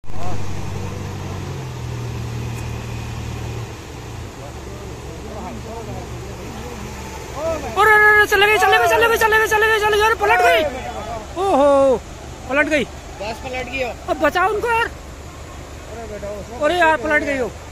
चले गई यार, पलट गई। ओहो, पलट गई, बस पलट गई। अब बचाओ उनको यार। अरे यार पलट गई हो।